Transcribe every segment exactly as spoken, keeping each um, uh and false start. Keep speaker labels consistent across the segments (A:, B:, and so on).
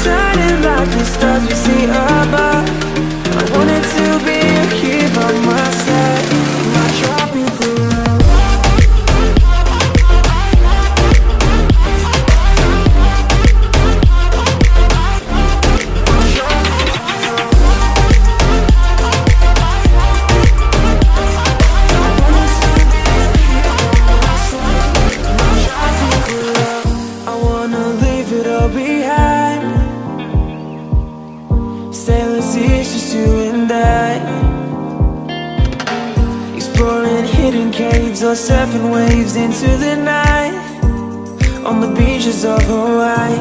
A: shining like the stars we see above. I wanted to be here by my side, my tropical love. Or surfing waves into the night on the beaches of Hawaii.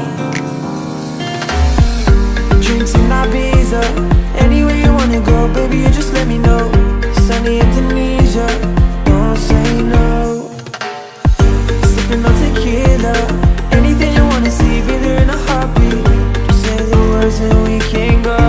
A: Drinks in Ibiza, anywhere you wanna go, baby, you just let me know. Sunny Indonesia, don't say no. Sipping on tequila, anything you wanna see, be there in a heartbeat. Just say the words and we can go.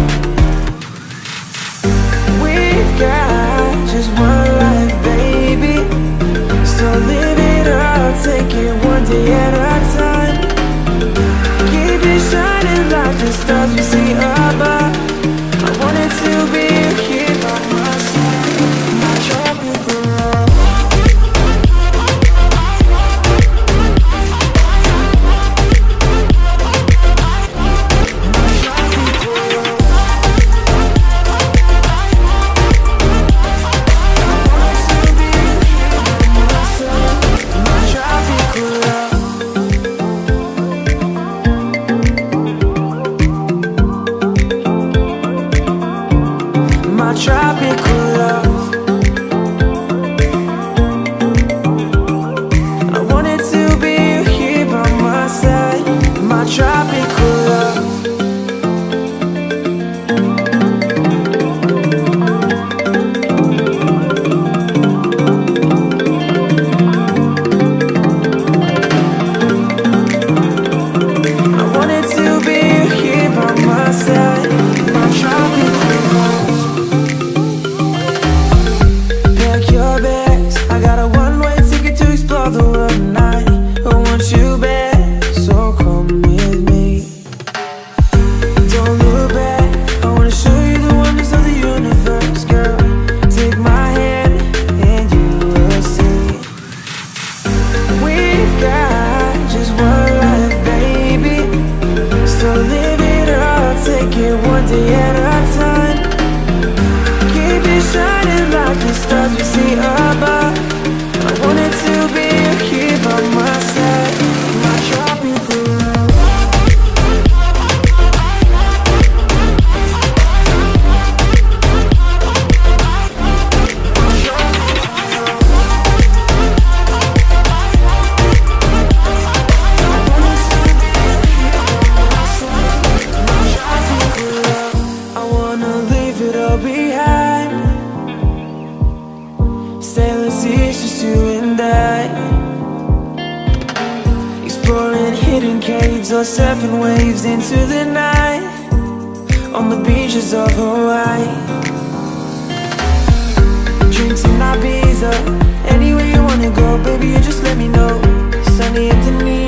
A: We've got just one life, baby, so live it up, take it one day at a time. Keep it shining like the stars we see above. I wanted to be here by my side, my tropical love. Tropical love. I wanted to be here by my side, my tropical love. I wanted to be here by my side, my tropical love. The world tonight, I want you back, so come with me. Don't look back, I wanna show you the wonders of the universe, girl. Take my hand and you will see. We've got just one life, baby, so live it up, take it one day at a time. Keep it shining like the stars we see above. I wanted to be here by my side, my tropical love. I wanna leave it all behind. Sailor seas, just you and I, exploring hidden caves or surfing waves into the night on the beaches of Hawaii. Drinks in Ibiza, anywhere you wanna go, baby, you just let me know. Sunny Indonesia.